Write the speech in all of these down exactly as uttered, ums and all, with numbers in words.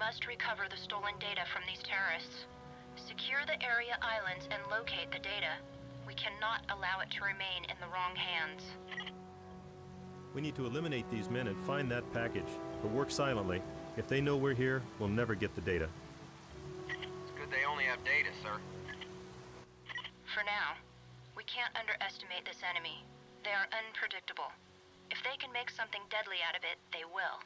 must recover the stolen data from these terrorists. Secure the area islands and locate the data. We cannot allow it to remain in the wrong hands. We need to eliminate these men and find that package, but work silently. If they know we're here, we'll never get the data. It's good they only have data, sir. For now, we can't underestimate this enemy. They are unpredictable. If they can make something deadly out of it, they will.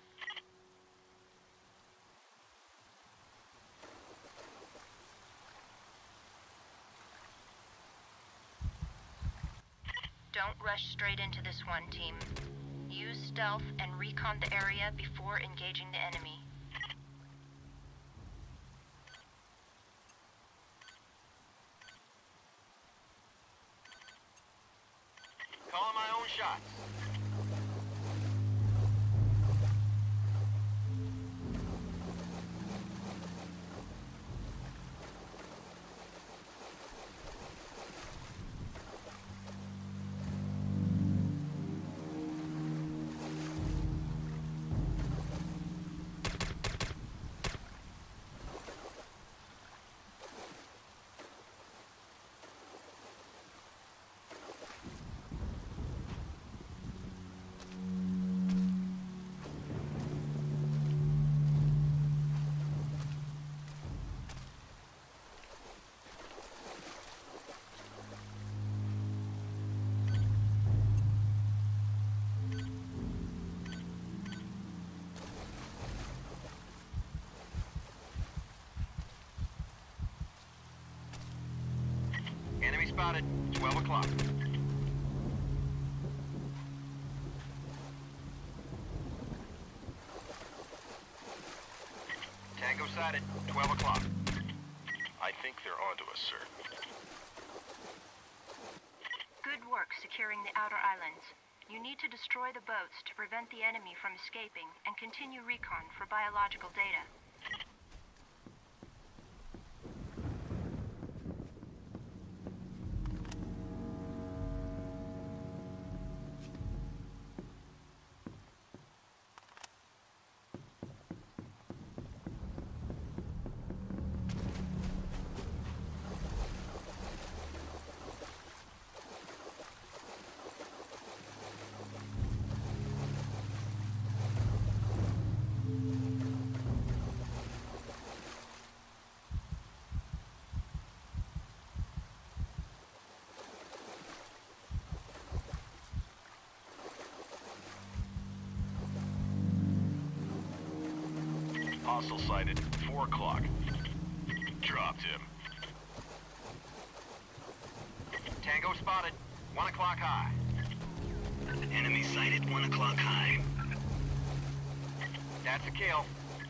Don't rush straight into this one, team. Use stealth and recon the area before engaging the enemy. Calling my own shots. Enemy spotted, twelve o'clock. Tango sighted, twelve o'clock. I think they're onto us, sir. Good work securing the outer islands. You need to destroy the boats to prevent the enemy from escaping and continue recon for biological data. Hostile sighted, four o'clock. Dropped him. Tango spotted, one o'clock high. Enemy sighted, one o'clock high. That's a kill.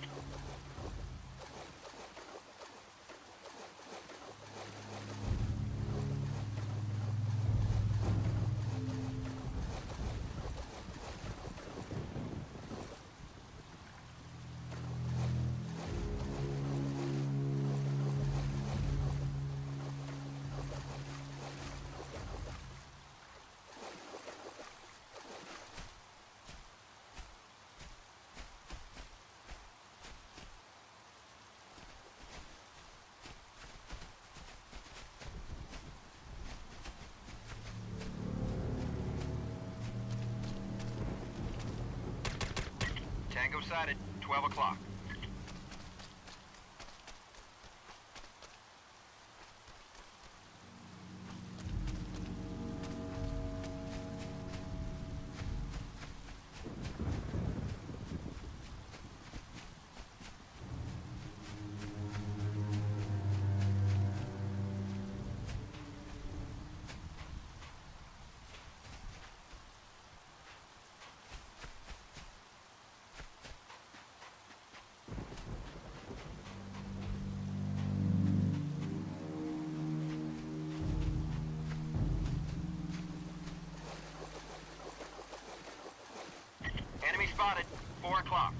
Tango sighted, twelve o'clock. Enemy spotted, four o'clock.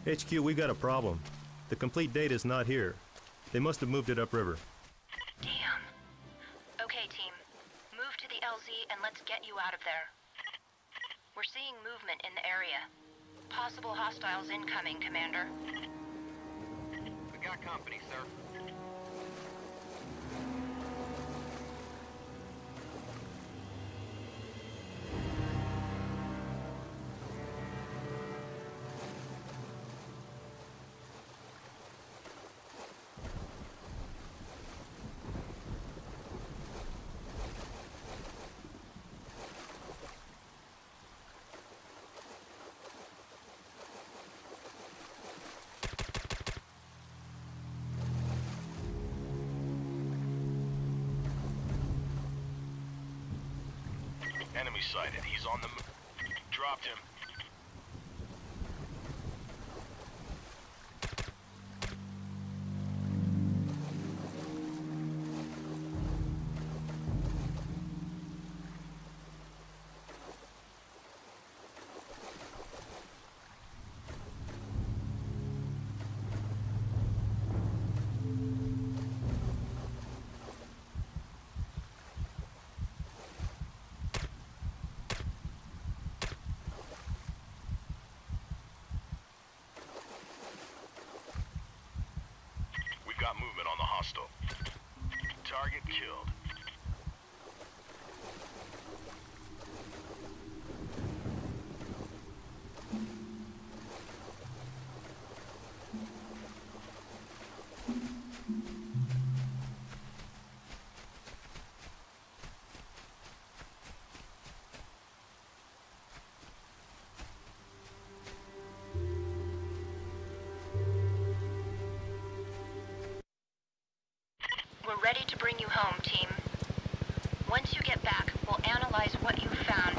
H Q, we got a problem. The complete data is not here. They must have moved it upriver. Damn. Okay, team. Move to the L Z and let's get you out of there. We're seeing movement in the area. Possible hostiles incoming, Commander. We got company, sir. Enemy sighted. He's on the move. Dropped him. Got movement on the hostile. Target killed. We're ready to bring you home, team. Once you get back, we'll analyze what you found